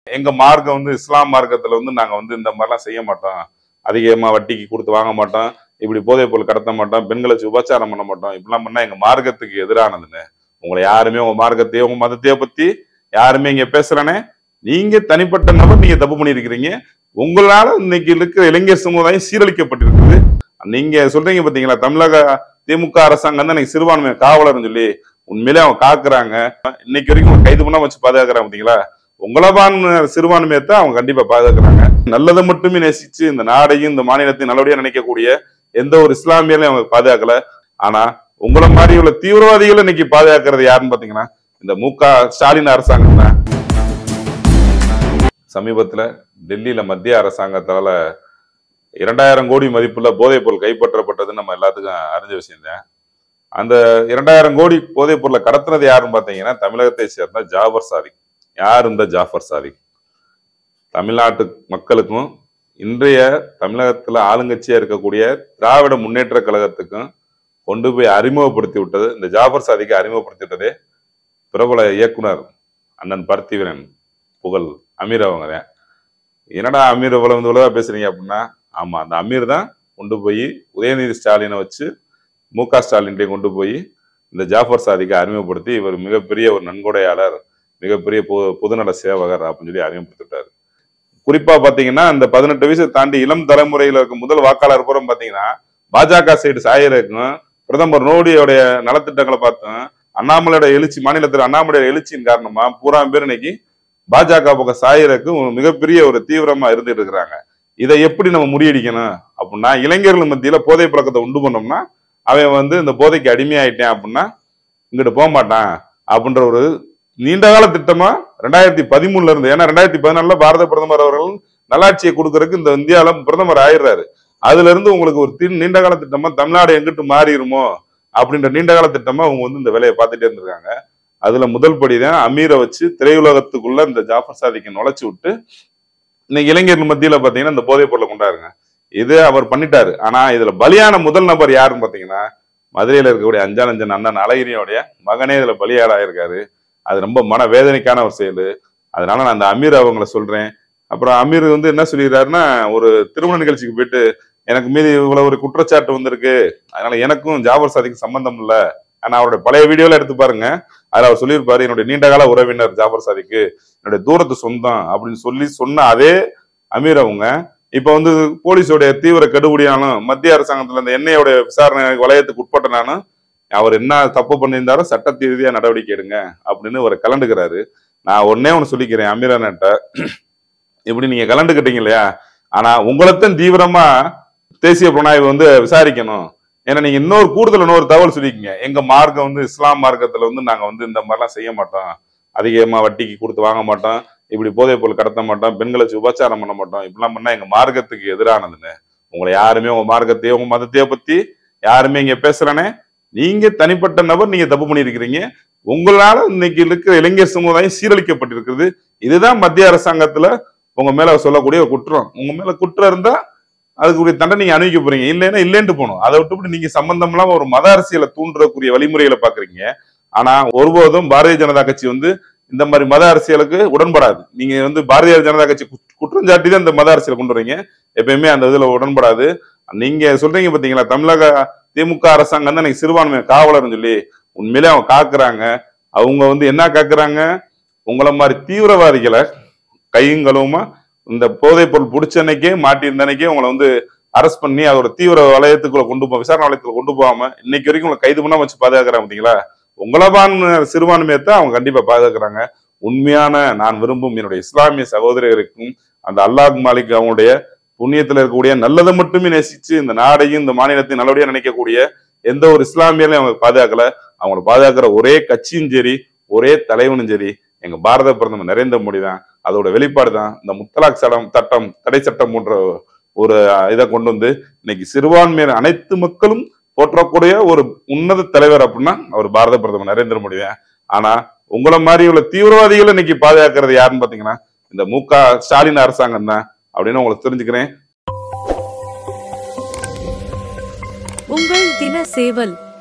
எங்க மார்க்கம் வந்து இஸ்லாம் மார்க்கத்துல வந்து நாங்க வந்து இந்த மாதிரிலாம் செய்ய மாட்டோம். அதிகமா வட்டிக்கு கொடுத்து வாங்க மாட்டோம். இப்படி போதைப் பொருள் கடத்த மாட்டோம். பெண்களை உபச்சாரம் பண்ண மாட்டோம். இப்படிலாம் பண்ணா எங்க மார்க்கத்துக்கு எதிரானதுன்னு. உங்களை யாருமே உங்க மார்க்கத்தையோ உங்க மதத்தையோ பத்தி யாருமே இங்க பேசுறானே. நீங்க தனிப்பட்ட நபர் நீங்க தப்பு பண்ணிருக்கிறீங்க. உங்களால இன்னைக்கு இருக்கிற இளைஞர் சமுதாயம் சீரழிக்கப்பட்டிருக்குது. நீங்க சொல்றீங்க பாத்தீங்களா, தமிழக திமுக அரசாங்கம் தான் இன்னைக்கு சிறுபான்மை காவலர்னு சொல்லி உண்மையிலே அவங்க காக்குறாங்க. இன்னைக்கு வரைக்கும் கைது பண்ணா வச்சு பாதுகாக்கிறாங்க பாத்தீங்களா. உங்களபான் சிறுபான்மையத்தை அவங்க கண்டிப்பா பாதுகாக்கிறாங்க. நல்லதை மட்டுமே நேசிச்சு இந்த நாடையும் இந்த மாநிலத்தையும் நல்லபடியா நினைக்கக்கூடிய எந்த ஒரு இஸ்லாமியரையும் அவங்க பாதுகாக்கல. ஆனா உங்களை மாதிரி உள்ள தீவிரவாதிகளை இன்னைக்கு பாதுகாக்கிறது யாருன்னு பாத்தீங்கன்னா இந்த ஸ்டாலின் அரசாங்கம் தான். சமீபத்துல டெல்லியில மத்திய அரசாங்கத்தால 2000 கோடி மதிப்புள்ள போதைப் பொருள் கைப்பற்றப்பட்டது நம்ம எல்லாத்துக்கும் அறிஞ்ச விஷயம் தான். அந்த 2000 கோடி போதைப் பொருளை கடத்தினது யாருன்னு பாத்தீங்கன்னா தமிழகத்தை சேர்ந்த ஜாஃபர் சாதிக். யார் இந்த ஜாஃபர் சாதிக்? தமிழ்நாட்டு மக்களுக்கும் இன்றைய தமிழகத்துல ஆளுங்கட்சியா இருக்கக்கூடிய திராவிட முன்னேற்ற கழகத்துக்கும் கொண்டு போய் அறிமுகப்படுத்தி விட்டது இந்த ஜாஃபர் சாதிக்கை அறிமுகப்படுத்தி விட்டதே பிரபல இயக்குனர் அண்ணன் பார்த்திபன் புகழ் அமீர் அவங்க தான். என்னடா அமீர் இவ்வளவு பேசுறீங்க அப்படின்னா, ஆமா அந்த அமீர் தான் கொண்டு போய் உதயநிதி ஸ்டாலினை வச்சு மு.க. ஸ்டாலின்டே கொண்டு போய் இந்த ஜாஃபர் சாதிக்கை அறிமுகப்படுத்தி இவர் மிகப்பெரிய ஒரு நன்கொடையாளர், மிகப்பெரிய பொதுநல சேவகர் அப்படின்னு சொல்லி அறிமுகப்படுத்திட்டாரு. குறிப்பா பாத்தீங்கன்னா இந்த 18 வயசை தாண்டி இளம் தலைமுறையில இருக்க முதல் வாக்காளர் புறம் பாத்தீங்கன்னா பாஜக சைடு சாயிருக்கும். பிரதமர் மோடியோடைய நலத்திட்டங்களை பார்த்தோம். அண்ணாமலையோட எழுச்சி, மாநிலத்தில் அண்ணாமலையோட எழுச்சியின் காரணமா பூரா பேர் இன்னைக்கு பாஜக பக்கம் சாயருக்கு மிகப்பெரிய ஒரு தீவிரமா இருந்துட்டு இருக்கிறாங்க. இதை எப்படி நம்ம முறியடிக்கணும் அப்படின்னா, இளைஞர்கள் மத்தியில போதை பழக்கத்தை உண்டு பண்ணோம்னா அவன் வந்து இந்த போதைக்கு அடிமையாயிட்டேன் அப்படின்னா இங்கிட்டு போக மாட்டான் அப்படின்ற ஒரு நீண்டகால திட்டமா 2013 இருந்து, ஏன்னா 2014 பாரத பிரதமர் அவர்கள் நல்லாட்சியை கொடுக்கறதுக்கு இந்த இந்தியாவில பிரதமர் ஆயிடுறாரு. அதுல இருந்து உங்களுக்கு ஒரு நீண்டகால திட்டமா தமிழ்நாடு எங்கிட்டு மாறிடுமோ அப்படின்ற நீண்டகால திட்டமா அவங்க வந்து இந்த வேலையை பார்த்துட்டே இருந்திருக்காங்க. அதுல முதல் படிதான் அமீரை வச்சு திரையுலகத்துக்குள்ள இந்த ஜாஃபர் சாதிக்கை நுழைச்சு விட்டு இன்னைக்கு இளைஞர்கள் மத்தியில பாத்தீங்கன்னா இந்த போதைப் பொருளை கொண்டாருங்க. இது அவர் பண்ணிட்டாரு. ஆனா இதுல பலியான முதல் நபர் யாருன்னு பாத்தீங்கன்னா மதுரையில இருக்கக்கூடிய அஞ்சானஞ்சன் அண்ணன் அழகிரியோடைய மகனே இதுல பலியாடாயிருக்காரு. அது ரொம்ப மன வேதனைக்கான ஒரு செயல். அதனால நான் அந்த அமீர் அவங்கள சொல்றேன். அப்புறம் அமீர் வந்து என்ன சொல்லிடுறாருன்னா, ஒரு திருமண நிகழ்ச்சிக்கு போயிட்டு எனக்கு மீது இவ்வளவு ஒரு குற்றச்சாட்டு வந்திருக்கு, அதனால எனக்கும் ஜாஃபர் சாதிக்கும் சம்பந்தம் இல்லை. ஆனா அவருடைய பழைய வீடியோல எடுத்து பாருங்க, அதுல அவர் சொல்லியிருப்பாரு என்னுடைய நீண்டகால உறவினர் ஜாஃபர் சாதிக்கு, என்னுடைய தூரத்து சொந்தம் அப்படின்னு சொல்லி சொன்ன அதே அமீர் அவங்க இப்ப வந்து போலீஸோடைய தீவிர கெடுபிடியாலும் மத்திய அரசாங்கத்துல இந்த எண்ணெயோட விசாரணை வளையத்துக்கு உட்பட்டனாலும் அவர் என்ன தப்பு பண்ணியிருந்தாரோ சட்ட ரீதியா நடவடிக்கை எடுங்க அப்படின்னு ஒரு கலண்டுக்கிறாரு. நான் ஒன்னு சொல்லிக்கிறேன் அமீரான்ட்ட, இப்படி நீங்க கலண்டுக்கிட்டீங்க இல்லையா, ஆனா உங்களைத்தான் தீவிரமா தேசிய புலனாய்வு வந்து விசாரிக்கணும். ஏன்னா நீங்க இன்னொரு தகவல் சொல்லிக்கீங்க, எங்க மார்க்கம் வந்து இஸ்லாம் மார்க்கத்துல வந்து நாங்க வந்து இந்த மாதிரிலாம் செய்ய மாட்டோம். அதிகமா வட்டிக்கு கொடுத்து வாங்க மாட்டோம். இப்படி போதைப் பொருள் கடத்த மாட்டோம். பெண்களை உபச்சாரம் பண்ண மாட்டோம். இப்படிலாம் பண்ணா எங்க மார்க்கத்துக்கு எதிரானதுன்னு. உங்களை யாருமே உங்க மார்க்கத்தையோ உங்க மதத்தையோ பத்தி யாருமே இங்க பேசுறானே. நீங்க தனிப்பட்ட நபர் நீங்க தப்பு பண்ணிருக்கிறீங்க. உங்களால இன்னைக்கு இருக்கிற இளைஞர் சமுதாயம் சீரழிக்கப்பட்டிருக்கிறது. இதுதான் மத்திய அரசாங்கத்துல உங்க மேல சொல்லக்கூடிய ஒரு குற்றம். உங்க மேல குற்றம் இருந்தா அதுக்குரிய தண்டனை நீங்க அணிவிக்க போறீங்க, இல்லைன்னா இல்லைன்ட்டு போகணும். அதை விட்டு நீங்க சம்பந்தம் இல்லாம ஒரு மத அரசியலை தூண்டக்கூடிய வழிமுறைகளை பாக்குறீங்க. ஆனா ஒருபோதும் பாரதிய ஜனதா கட்சி வந்து இந்த மாதிரி மத அரசியலுக்கு உடன்படாது. நீங்க வந்து பாரதிய ஜனதா கட்சி குற்றம் சாட்டி தான் இந்த மத அரசியலை கொண்டு வரீங்க. எப்பயுமே அந்த இதுல உடன்படாது. நீங்க சொல்றீங்க பாத்தீங்களா, தமிழக திமுக அரசாங்கம் தான் இன்னைக்கு சிறுபான்மை காவலர்னு சொல்லி உண்மையிலே அவங்க காக்குறாங்க. அவங்க வந்து என்ன காக்குறாங்க, உங்களை மாதிரி தீவிரவாதிகளை கையுங்களுமா இந்த போதைப் பொருள் பிடிச்ச அன்னைக்கே மாட்டியிருந்த அன்னைக்கே உங்களை வந்து அரெஸ்ட் பண்ணி அதோட தீவிர வலயத்துக்குள்ள கொண்டு விசாரணை வலயத்துக்குள்ள கொண்டு போகாம இன்னைக்கு வரைக்கும் உங்களை கைது பண்ணா வச்சு பாதுகாக்கிறாங்க பாத்தீங்களா. உங்களபான் சிறுபான்மையத்தை அவங்க கண்டிப்பா பாதுகாக்கிறாங்க. உண்மையான நான் விரும்பும் என்னுடைய இஸ்லாமிய சகோதரர்களுக்கும் அந்த அல்லாஹ் மாலிக் அவங்களுடைய புண்ணியத்துல இருக்கக்கூடிய நல்லதை மட்டுமே நேசிச்சு இந்த நாடையும் இந்த மாநிலத்தையும் நல்லபடியா நினைக்கக்கூடிய எந்த ஒரு இஸ்லாமியரையும் அவங்க பாதுகாக்கல. அவங்களை பாதுகாக்கிற ஒரே கட்சியும் சரி, ஒரே தலைவனும் சரி, எங்க பாரத பிரதமர் நரேந்திர மோடி தான். அதோட வெளிப்பாடு தான் இந்த முத்தலாக் சட்டம் தடை சட்டம் போன்ற ஒரு இதை கொண்டு வந்து இன்னைக்கு சிறுபான்மையினர் அனைத்து மக்களும் போற்றக்கூடிய ஒரு உன்னத தலைவர் அப்படின்னா அவர் பாரத பிரதமர் நரேந்திர மோடி தான். ஆனா உங்களை மாதிரி உள்ள தீவிரவாதிகளை இன்னைக்கு பாதுகாக்கிறது யாருன்னு பாத்தீங்கன்னா இந்த மு.க. ஸ்டாலின் அரசாங்கம் தான் அப்படின்னு உங்களுக்கு தெரிஞ்சுக்கிறேன். உங்கள் தின சேவல்.